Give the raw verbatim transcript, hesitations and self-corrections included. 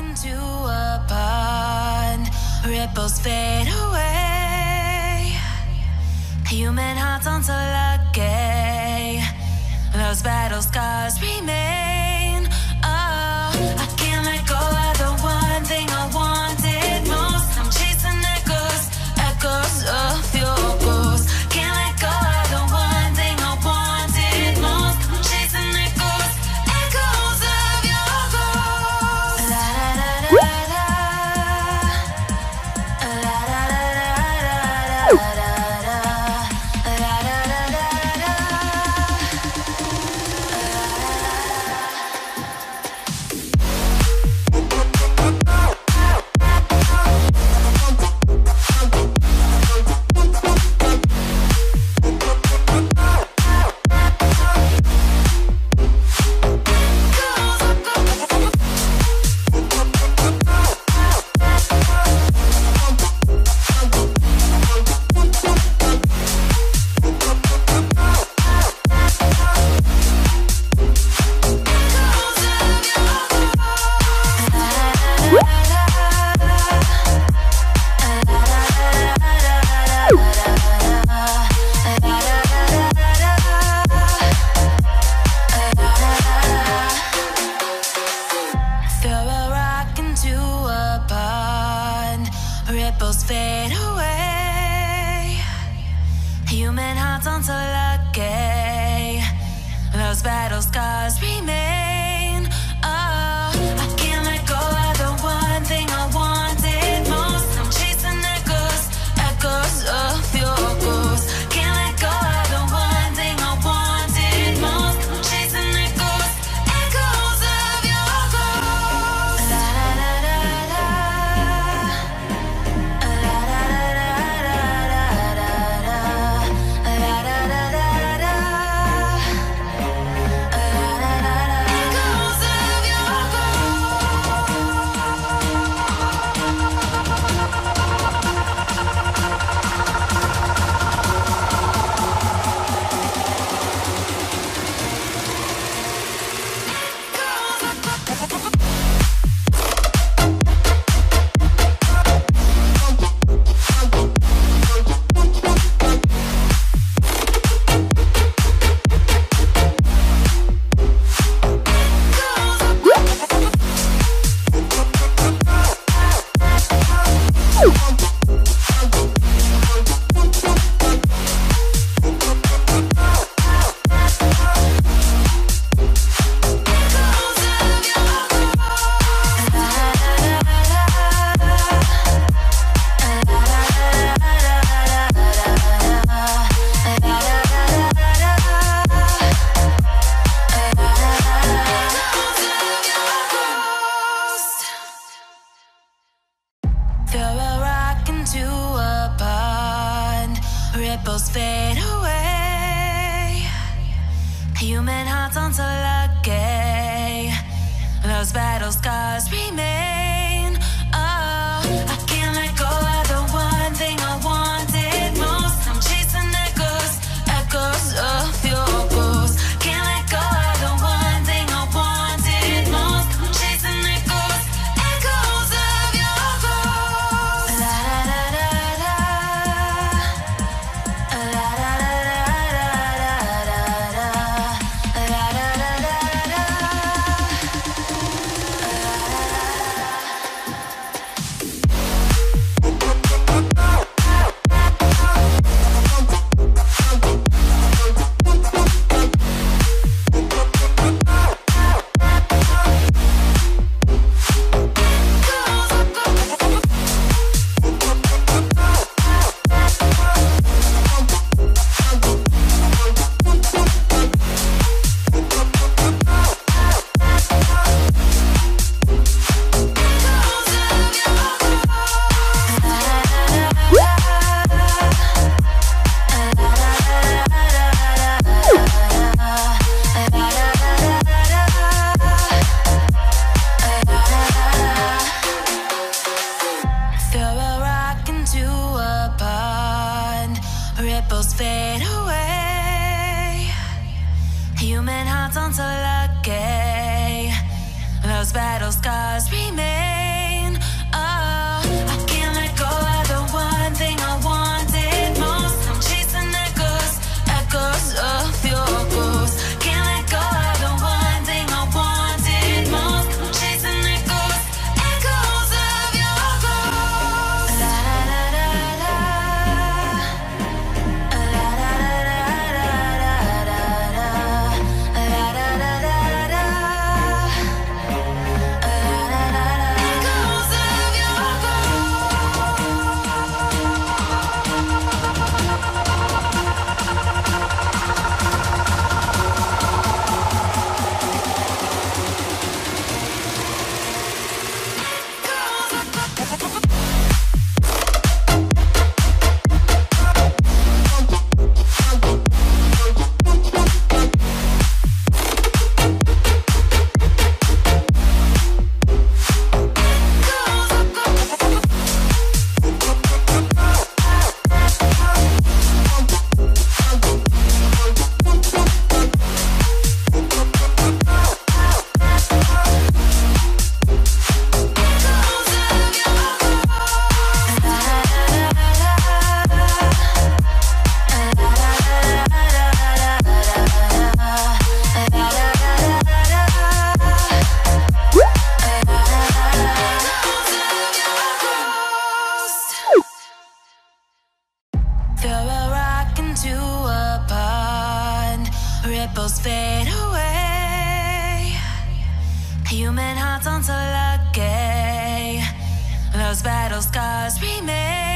into a pond, ripples fade away. Human hearts aren't so lucky, those battle scars remain. Oh, I can't let go of the one thing I wanted most. I'm chasing echoes, echoes of your ghost. Can't let go of the one thing I wanted most. I'm chasing echoes, echoes of your ghost. La da da da da, la da da da da da da. Ripples fade away. Human hearts aren't so lucky, those battle scars remain. Oh, I can't let go of the one thing I wanted most. I'm chasing echoes, echoes of your ghost. Can't let go of the one thing I wanted most. I'm chasing echoes, echoes of your ghost. La da da da da. Ripples fade away. Human hearts aren't so lucky, those battle scars remain. Oh, I can't let go of the one thing I wanted most. I'm chasing echoes, echoes of your ghost. Can't let go of the one thing I wanted most. I'm chasing echoes, echoes of your ghost. La da da da da. Ripples fade away. Human hearts aren't so lucky, those those battle scars remain. Oh, I can't let go of the one thing I wanted most. I'm chasing echoes, echoes of your ghost. Can't let go of the one thing I wanted most. I'm chasing echoes, echoes of your ghost. La la la la la, la la la la la, la la la la la. Ripples fade away. Human hearts aren't so lucky. Those battle scars remain.